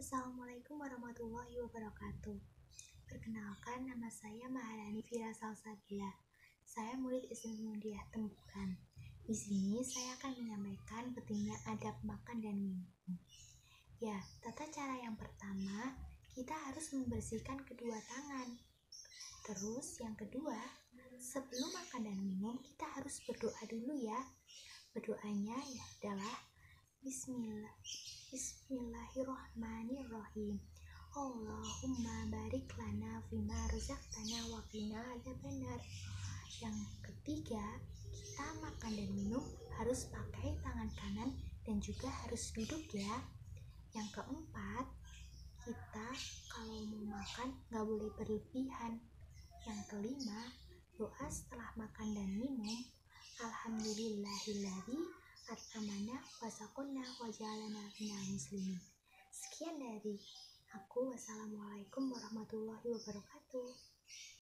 Assalamualaikum warahmatullahi wabarakatuh. Perkenalkan, nama saya Maharani Fira Salsabila. Saya murid SMP Muhammadiyah Temburan. Di sini saya akan menyampaikan pentingnya adab makan dan minum. Ya, tata cara yang pertama, kita harus membersihkan kedua tangan. Terus yang kedua, sebelum makan dan minum, kita harus berdoa dulu ya. Berdoanya adalah Bismillahirrahmanirrahim. Allahumma barik lana fima razaqtana wa qina adzabannar. Yang ketiga, kita makan dan minum harus pakai tangan kanan dan juga harus duduk ya. Yang keempat, kita kalau mau makan gak boleh berlebihan. Yang kelima, doa setelah makan dan minum, Alhamdulillahilladzi at'amana wa saqana wa ja'alana minal muslimin. Sekian dari aku. Wassalamualaikum warahmatullahi wabarakatuh.